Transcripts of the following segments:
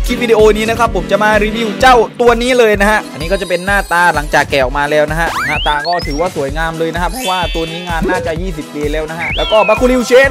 คลิปวิดีโอนี้นะครับผมจะมารีวิวเจ้าตัวนี้เลยนะฮะอันนี้ก็จะเป็นหน้าตาหลังจากแกะออกมาแล้วนะฮะหน้าตาก็ถือว่าสวยงามเลยนะครับเพราะว่าตัวนี้งานน่าจะ20 ปีแล้วนะฮะแล้วก็บาคูริวเชน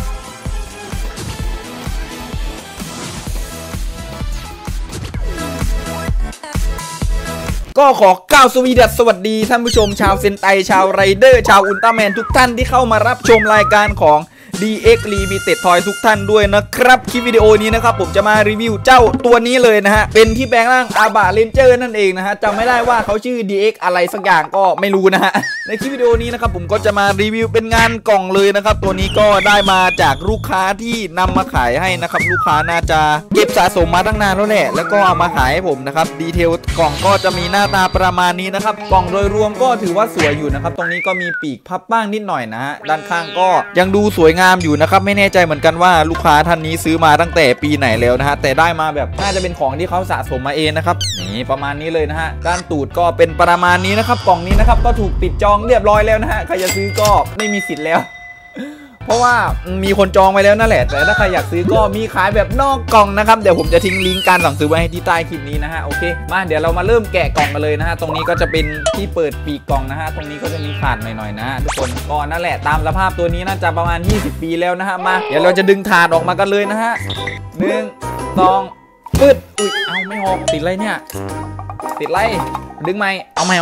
ก็ขอกล่าวสวัสดีท่านผู้ชมชาวเซนไตชาวไรเดอร์ชาวอุลตร้าแมนทุกท่านที่เข้ามารับชมรายการของ DX Limited Toy ทุกท่านด้วยนะครับคลิปวิดีโอนี้นะครับผมจะมารีวิวเจ้าตัวนี้เลยนะฮะเป็นที่แปลงร่างอาบะเรนเจอร์นั่นเองนะฮะจำไม่ได้ว่าเขาชื่อ DX อะไรสักอย่างก็ไม่รู้นะฮะในคลิปวิดีโอนี้นะครับผมก็จะมารีวิวเป็นงานกล่องเลยนะครับตัวนี้ก็ได้มาจากลูกค้าที่นำมาขายให้นะครับลูกค้าน่าจะเก็บสะสมมาตั้งนานแล้วแหละแล้วก็เอามาขายให้ผมนะครับดีเทลกล่องก็จะมีหน้าตาประมาณนี้นะครับกล่องโดยรวมก็ถือว่าสวยอยู่นะครับตรงนี้ก็มีปีกพับบ้างนิดหน่อยนะฮะด้านข้างก็ยังดูสวยงามอยู่นะครับไม่แน่ใจเหมือนกันว่าลูกค้าท่านนี้ซื้อมาตั้งแต่ปีไหนแล้วนะฮะแต่ได้มาแบบน่าจะเป็นของที่เขาสะสมมาเองนะครับนี่ประมาณนี้เลยนะฮะด้านตูดก็เป็นประมาณนี้นะครับกล่องนี้นะครับก็ถูกปิดจองเรียบร้อยแล้วนะฮะใครจะซื้อก็ไม่มีสิทธิ์แล้วเพราะว่ามีคนจองไว้แล้วนั่นแหละแต่ถ้าใครอยากซื้อก็มีขายแบบนอกกล่องนะครับเดี๋ยวผมจะทิ้งลิงก์การสั่งซื้อไว้ให้ที่ใต้คลิปนี้นะฮะโอเคมาเดี๋ยวเรามาเริ่มแกะกล่องกันเลยนะฮะตรงนี้ก็จะเป็นที่เปิดปีกกล่องนะฮะตรงนี้ก็จะมีขาดหน่อยๆนะทุกคนก็นั่นแหละตามสภาพตัวนี้น่าจะประมาณ20 ปีแล้วนะฮะมาเดี๋ยวเราจะดึงถาดออกมากันเลยนะฮะ1 2ปึ๊ดอุ้ยเอาไม่ออกติดอะไรเนี่ยติดไรดึงไหมเอาใหม่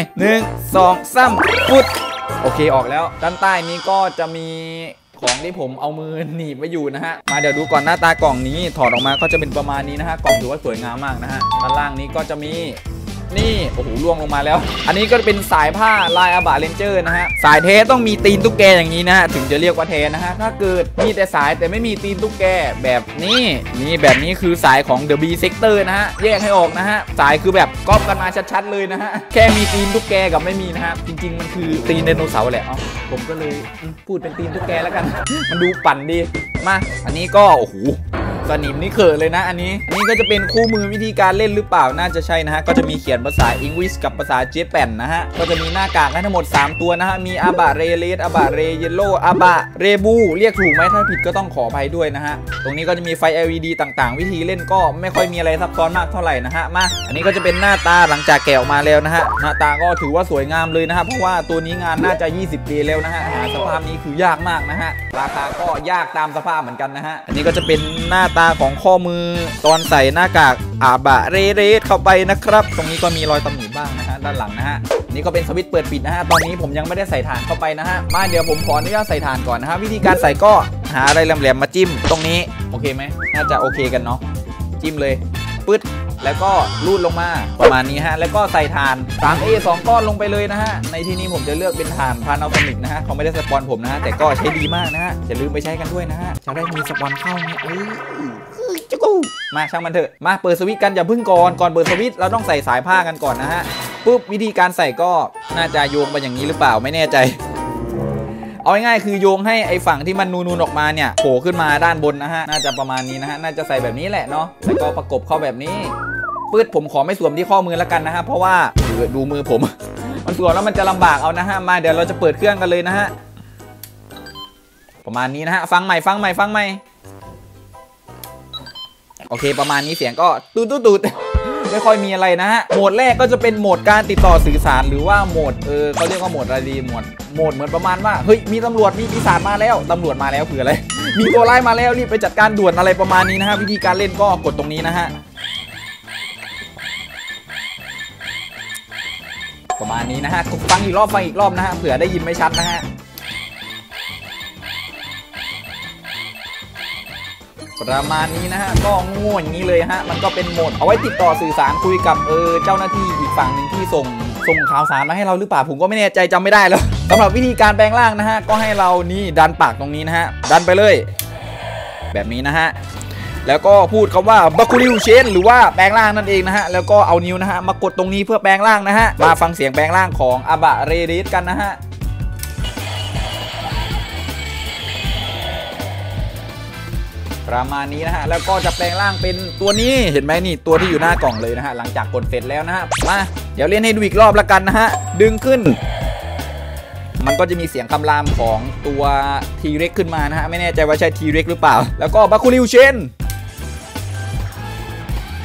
1 2 3ปึ๊ดโอเคออกแล้วด้านใต้นี้ก็จะมีของที่ผมเอามือหนีบไว้อยู่นะฮะมาเดี๋ยวดูก่อนหน้าตากล่องนี้ถอดออกมาก็จะเป็นประมาณนี้นะฮะกล่องถือว่าสวยงามมากนะฮะด้านล่างนี้ก็จะมีนี่โอ้โหล่วงลงมาแล้วอันนี้ก็เป็นสายผ้าลายอาบะเรนเจอร์นะฮะสายเทต้องมีตีนตุ๊กแกอย่างนี้นะฮะถึงจะเรียกว่าเทนะฮะถ้าเกิดมีแต่สายแต่ไม่มีตีนตุ๊กแกแบบนี้แบบนี้คือสายของ The B Sector นะฮะแยกให้ออกนะฮะสายคือแบบก๊อปกันมาชัดๆเลยนะฮะแค่มีตีนตุ๊กแกกับไม่มีนะฮะจริงๆมันคือตีนไดโนเสาร์แหละผมก็เลยพูดเป็นตีนตุ๊กแกแล้วกัน มันดูปั่นดีมาอันนี้ก็โอ้โหสนิมนี่เขินเลยนะอันนี้ก็จะเป็นคู่มือวิธีการเล่นหรือเปล่าน่าจะใช่นะฮะก็จะมีเขียนภาษาอังกฤษกับภาษาเจแปนนะฮะก็จะมีหน้ากากทั้งหมด3ตัวนะฮะมีอาบะเรเลสอาบะเรเยลโล่อาบะเรบูเรียกถูกไหมถ้าผิดก็ต้องขออภัยด้วยนะฮะตรงนี้ก็จะมีไฟ LED ต่างๆวิธีเล่นก็ไม่ค่อยมีอะไรซับซ้อนมากเท่าไหร่นะฮะมาอันนี้ก็จะเป็นหน้าตาหลังจากแกะออกมาแล้วนะฮะหน้าตาก็ถือว่าสวยงามเลยนะฮะเพราะว่าตัวนี้งานน่าจะ20 ปีแล้วนะฮะหาสภาพนี้คือยากมากนะฮะราคาก็ยากตามสภาพเหมือนกันนะฮะอันนี้ก็จะเป็นหน้าตาของข้อมือตอนใส่หน้ากากอาบะเรเรเข้าไปนะครับตรงนี้ก็มีรอยตำหนิบ้างนะฮะด้านหลังนะฮะนี่ก็เป็นสวิตช์เปิดปิดนะฮะตอนนี้ผมยังไม่ได้ใส่ถ่านเข้าไปนะฮะมาเดี๋ยวผมขออนุญาตใส่ถ่านก่อนนะฮะวิธีการใส่ก็หาอะไรแหลมๆมาจิ้มตรงนี้โอเคไหมน่าจะโอเคกันเนาะจิ้มเลยปึ๊ดแล้วก็ลูดลงมาประมาณนี้ฮะแล้วก็ใส่ถ่าน 3A 2 ก้อนลงไปเลยนะฮะในที่นี้ผมจะเลือกเป็นถ่านพานาโซนิกนะฮะเขาไม่ได้สปอนผมนะฮะแต่ก็ใช้ดีมากนะฮะอย่าลืมไปใช้กันด้วยนะฮะจะได้มีสปอนเข้าเนี่ยจุ๊กมาช่างมันเถอะมาเปิดสวิตช์กันอย่าพึ่งก่อนเปิดสวิตช์เราต้องใส่สายผ้ากันก่อนนะฮะปุ๊บวิธีการใส่ก็น่าจะโยงไปอย่างนี้หรือเปล่าไม่แน่ใจเอาง่ายๆคือโยงให้ไอ้ฝั่งที่มันนูนๆออกมาเนี่ยโผล่ขึ้นมาด้านบนนะฮะน่าจะประมาณนี้นะฮะน่าจะใส่แบบนี้แหละเนาะแล้วก็ประกบเข้าแบบนี้ปื๊ดผมขอไม่สวมที่ข้อมือแล้วกันนะฮะเพราะว่าดูมือผม มันสวมแล้วมันจะลำบากเอานะฮะมาเดี๋ยวเราจะเปิดเครื่องกันเลยนะฮะประมาณนี้นะฮะฟังใหม่โอเคประมาณนี้เสียงก็ตูดไม่ค่อยมีอะไรนะฮะโหมดแรกก็จะเป็นโหมดการติดต่อสื่อสารหรือว่าโหมดเขาเรียกว่าโหมดอะไรดีโหมดเหมือนประมาณว่าเฮ้ยมีตำรวจมีปีศาจมาแล้วตำรวจมาแล้วคืออะไรมีตัวร้ายมาแล้วรีบไปจัดการด่วนอะไรประมาณนี้นะฮะวิธีการเล่นก็กดตรงนี้นะฮะประมาณนี้นะฮะฟังอีกรอบนะฮะเผื่อได้ยินไม่ชัดนะฮะประมาณนี้นะฮะก็ง่วงอย่างนี้เลยฮะมันก็เป็นโหมดเอาไว้ติดต่อสื่อสารคุยกับเจ้าหน้าที่อีกฝั่งหนึ่งที่ส่งข่าวสารมาให้เราหรือเปล่าผมก็ไม่แน่ใจจำไม่ได้แล้วสำหรับวิธีการแปลงร่างนะฮะก็ให้เรานี่ดันปากตรงนี้นะฮะดันไปเลยแบบนี้นะฮะแล้วก็พูดคำว่าบาคูริวเชนหรือว่าแปลงร่างนั่นเองนะฮะแล้วก็เอานิ้วนะฮะมากดตรงนี้เพื่อแปลงร่างนะฮะมาฟังเสียงแปลงร่างของอาบะเรเรสกันนะฮะประมาณนี้นะฮะแล้วก็จะแปลงร่างเป็นตัวนี้เห็นไหมนี่ตัวที่อยู่หน้ากล่องเลยนะฮะหลังจากกดเสร็จแล้วนะฮะมาเดี๋ยวเล่นให้ดูอีกรอบละกันนะฮะดึงขึ้นมันก็จะมีเสียงคำรามของตัวทีเร็กขึ้นมานะฮะไม่แน่ใจว่าใช่ทีเร็กหรือเปล่าแล้วก็บาคูริวเชน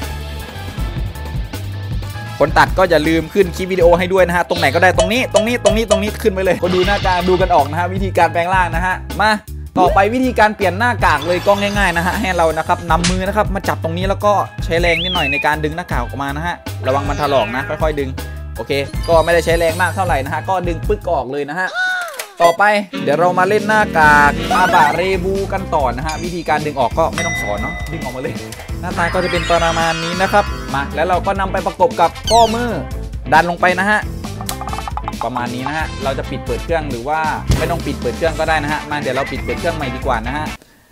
คนตัดก็อย่าลืมขึ้นคลิปวิดีโอให้ด้วยนะฮะตรงไหนก็ได้ตรงนี้ขึ้นไปเลยก็ดูหน้าการดูกันออกนะฮะวิธีการแปลงร่างนะฮะมาต่อไปวิธีการเปลี่ยนหน้ากากเลยก็ง่ายๆนะฮะให้เรานะครับนำมือนะครับมาจับตรงนี้แล้วก็ใช้แรงนิดหน่อยในการดึงหน้ากากออกมานะฮะระวังมันถลอกนะค่อยๆดึงโอเคก็ไม่ได้ใช้แรงมากเท่าไหร่นะฮะก็ดึงปึ๊กออกเลยนะฮะต่อไปเดี๋ยวเรามาเล่นหน้ากากอาบะเรบูกันต่อนะฮะวิธีการดึงออกก็ไม่ต้องสอนเนาะดึงออกมาเลยหน้าตาก็จะเป็นประมาณนี้นะครับมาแล้วเราก็นำไปประกบกับข้อมือดันลงไปนะฮะประมาณนี้นะฮะเราจะปิดเปิดเครื่องหรือว่าไม่ต้องปิดเปิดเครื่องก็ได้นะฮะมาเดี๋ยวเราปิดเปิดเครื่องใหม่ดีกว่านะฮะ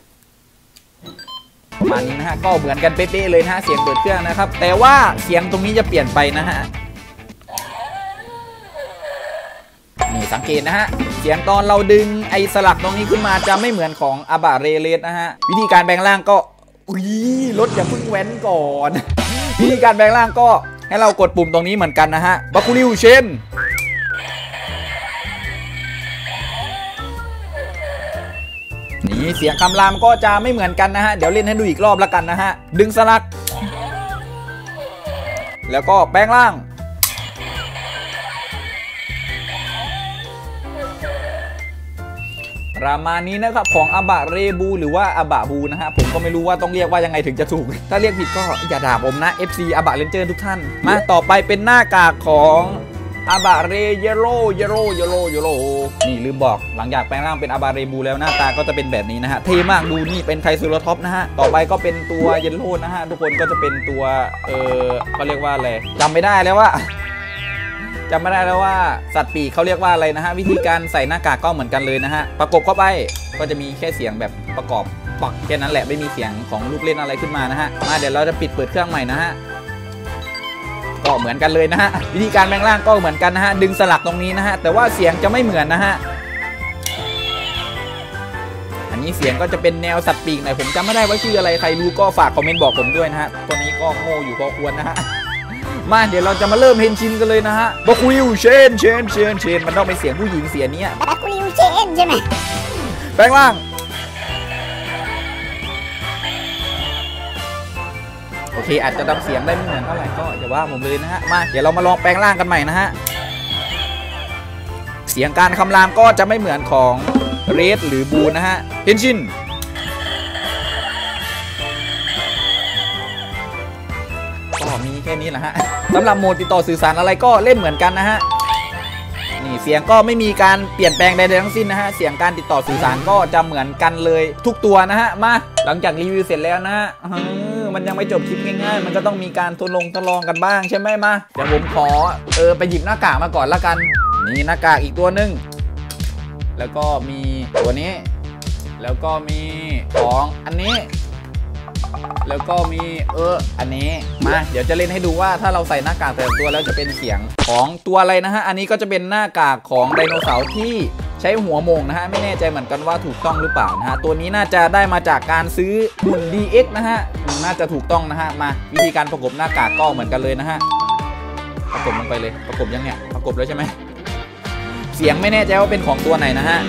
ประมาณนี้นะฮะก็เหมือนกันเป๊ะๆเลยนะฮะเสียงเปิดเครื่องนะครับแต่ว่าเสียงตรงนี้จะเปลี่ยนไปนะฮะนี่สังเกตนะฮะเสียงตอนเราดึงไอ้สลักตรงนี้ขึ้นมาจะไม่เหมือนของอาบะเรเลสนะฮะวิธีการแปลงร่างก็รถอย่าเพิ่งแว้นก่อนวิธีการแปลงร่างก็ให้เรากดปุ่มตรงนี้เหมือนกันนะฮะบัคุริวเชนนี่เสียงคำรามก็จะไม่เหมือนกันนะฮะเดี๋ยวเล่นให้ดูอีกรอบแล้วกันนะฮะดึงสลักแล้วก็แปลงร่างประมาณนี้นะครับของอาบะเรบูหรือว่าอาบะบูนะฮะผมก็ไม่รู้ว่าต้องเรียกว่ายังไงถึงจะถูกถ้าเรียกผิดก็อย่าด่าผมนะ FC อาบะเรนเจอร์ทุกท่านมาต่อไปเป็นหน้ากากของอาบะเรเยโร่นี่ลืมบอกหลังจากแปลงร่างเป็นอาบะเรบูแล้วหน้าตาก็จะเป็นแบบนี้นะฮะเท่มากดูนี่เป็นไทรเซราทอปส์นะฮะต่อไปก็เป็นตัวเยลโล่นะฮะทุกคนก็จะเป็นตัวเขาเรียกว่าอะไรจำไม่ได้แล้วว่าสัตว์ปีกเขาเรียกว่าอะไรนะฮะวิธีการใส่หน้ากากก็เหมือนกันเลยนะฮะประกบเข้าไปก็จะมีแค่เสียงแบบประกอบปักแค่นั้นแหละไม่มีเสียงของลูกเล่นอะไรขึ้นมานะฮะมาเดี๋ยวเราจะปิดเปิดเครื่องใหม่นะฮะก็เหมือนกันเลยนะฮะวิธีการแปลงร่างก็เหมือนกันนะฮะดึงสลักตรงนี้นะฮะแต่ว่าเสียงจะไม่เหมือนนะฮะอันนี้เสียงก็จะเป็นแนวสัตว์ปีกหน่อยผมจำไม่ได้ว่าชื่ออะไรใครรู้ก็ฝากคอมเมนต์บอกผมด้วยนะฮะตัวนี้ก็โง่อยู่พอควรนะฮะมาเดี๋ยวเราจะมาเริ่มเฮนชินกันเลยนะฮะบัคุริวเชนมันต้องเป็นเสียงผู้หญิงเสียงนี้บัคุริวเชนใช่ไหมแปลงร่างโอเคอาจจะทำเสียงได้ไม่เหมือนเท่าไหร่ก็อย่าว่าผมเลยนะฮะมาเดี๋ยวเรามาลองแปลงร่างกันใหม่นะฮะเสียงการคำรามก็จะไม่เหมือนของเรดหรือบูนะฮะเฮนชินมีแค่นี้แหละฮะสำหรับโหมดติดต่อสื่อสารอะไรก็เล่นเหมือนกันนะฮะนี่เสียงก็ไม่มีการเปลี่ยนแปลงใดๆทั้งสิ้นนะฮะเสียงการติดต่อสื่อสารก็จะเหมือนกันเลยทุกตัวนะฮะมาหลังจากรีวิวเสร็จแล้วนะฮะมันยังไม่จบคลิปง่ายๆมันก็ต้องมีการทดลองกันบ้างใช่ไหมมาเดี๋ยวผมขอไปหยิบหน้ากากมาก่อนละกันนี่หน้ากากอีกตัวหนึ่งแล้วก็มีตัวนี้แล้วก็มีของอันนี้แล้วก็มีอันนี้มาเดี๋ยวจะเล่นให้ดูว่าถ้าเราใส่หน้ากากแต่ละตัวแล้วจะเป็นเสียงของตัวอะไรนะฮะอันนี้ก็จะเป็นหน้ากากของไดโนเสาร์ที่ใช้หัวโมงนะฮะไม่แน่ใจเหมือนกันว่าถูกต้องหรือเปล่านะฮะตัวนี้น่าจะได้มาจากการซื้อหุ่น DX นะฮะน่าจะถูกต้องนะฮะมาวิธีการประกบหน้ากากก็เหมือนกันเลยนะฮะประกบลงไปเลยประกบยังเนี่ยประกบแล้วใช่ไหมเสียงไม่แน่ใจว่าเป็นของตัวไหนนะฮะ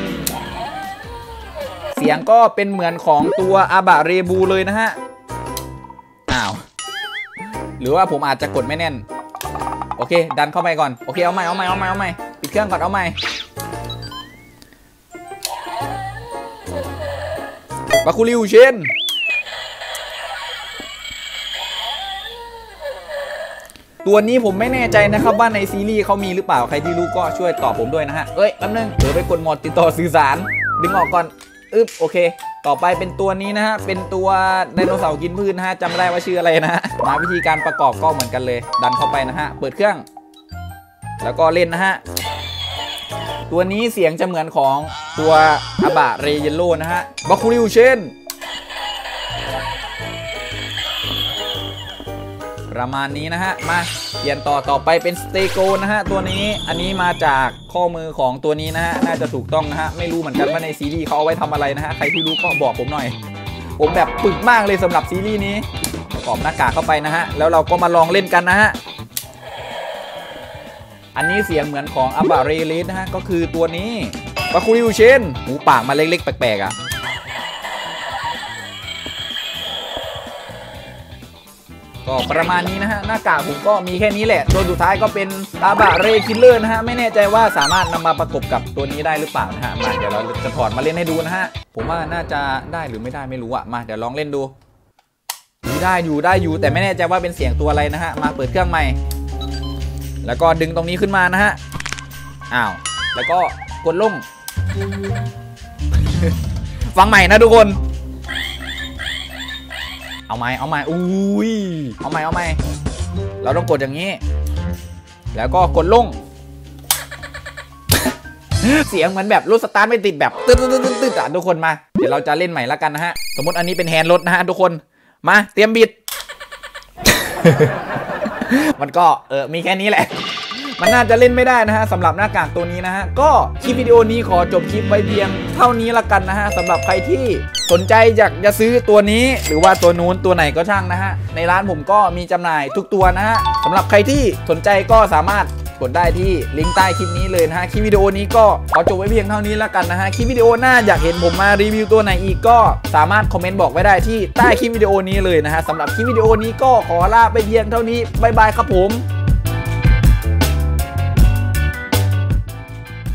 เสียงก็เป็นเหมือนของตัวอาบะเรบูเลยนะฮะหรือว่าผมอาจจะกดไม่แน่นโอเคดันเข้าไปก่อนโอเคเอาใหม่ปิดเครื่องก่อนเอาใหม่บัคุริวเชนตัวนี้ผมไม่แน่ใจนะครับว่าในซีรีส์เขามีหรือเปล่าใครที่รู้ก็ช่วยตอบผมด้วยนะฮะแป๊บนึงเดี๋ยวไปกดโหมดติดต่อสื่อสารดึงออกก่อนโอเคต่อไปเป็นตัวนี้นะฮะเป็นตัวไดโนเสาร์กินพืชนะฮะจำไม่ได้ว่าชื่ออะไรนะฮะมาวิธีการประกอบก็เหมือนกันเลยดันเข้าไปนะฮะเปิดเครื่องแล้วก็เล่นนะฮะตัวนี้เสียงจะเหมือนของตัวอาบะเรเยลโล่นะฮะบัคุริวเชนประมาณนี้นะฮะมาเปลี่ยนต่อไปเป็นสเตโกนะฮะตัวนี้อันนี้มาจากข้อมือของตัวนี้นะฮะน่าจะถูกต้องนะฮะไม่รู้เหมือนกันว่าในซีรีส์เขาเอาไว้ทำอะไรนะฮะใครที่รู้ก็บอกผมหน่อยผมแบบปึกมากเลยสำหรับซีรีส์นี้ประกอบหน้ากากเข้าไปนะฮะแล้วเราก็มาลองเล่นกันนะฮะอันนี้เสียงเหมือนของอาบะเรเลสนะฮะก็คือตัวนี้บัคุริวเชนหูปากมาเล็กๆแปลกๆอ่ะกก็ประมาณนี้นะฮะหน้ากากผมก็มีแค่นี้แหละตัวสุดท้ายก็เป็นตาบะเรคิลเลอร์นะฮะไม่แน่ใจว่าสามารถนำมาประกบกับตัวนี้ได้หรือเปล่านะฮะมาเดี๋ยวเราจะถอดมาเล่นให้ดูนะฮะผมว่าน่าจะได้หรือไม่ได้ไม่รู้อะมาเดี๋ยวลองเล่นดูได้อยู่แต่ไม่แน่ใจว่าเป็นเสียงตัวอะไรนะฮะมาเปิดเครื่องใหม่แล้วก็ดึงตรงนี้ขึ้นมานะฮะอ้าวแล้วก็กดลง ฟังใหม่นะทุกคนเอาใหม่อุ้ยเอาใหม่เราต้องกดอย่างนี้แล้วก็กดลง เสียงเหมือนแบบรถสตาร์ทไม่ติดแบบตึ๊ดอ่ะทุกคนมาเดี๋ยวเราจะเล่นใหม่แล้วกันนะฮะสมมติอันนี้เป็นแฮนด์รถนะฮะทุกคนมาเตรียมบิด มันก็มีแค่นี้แหละมันน่าจะเล่นไม่ได้นะฮะสำหรับหน้ากากตัวนี้นะฮะก็คลิปวิดีโอนี้ขอจบคลิปไว้เพียงเท่านี้ละกันนะฮะสำหรับใครที่สนใจอยากจะซื้อตัวนี้หรือว่าตัวนู้นตัวไหนก็ช่างนะฮะในร้านผมก็มีจำหน่ายทุกตัวนะฮะสำหรับใครที่สนใจก็สามารถกดได้ที่ลิงก์ใต้คลิปนี้เลยนะฮะคลิปวิดีโอนี้ก็ขอจบไว้เพียงเท่านี้แล้วกันนะฮะคลิปวิดีโอหน้าอยากเห็นผมมารีวิวตัวไหนอีกก็สามารถคอมเมนต์บอกไว้ได้ที่ใต้คลิปวิดีโอนี้เลยนะฮะสำหรับคลิปวิดีโอนี้ก็ขอลาไปเพียงเท่านี้บ๊ายบายครับผม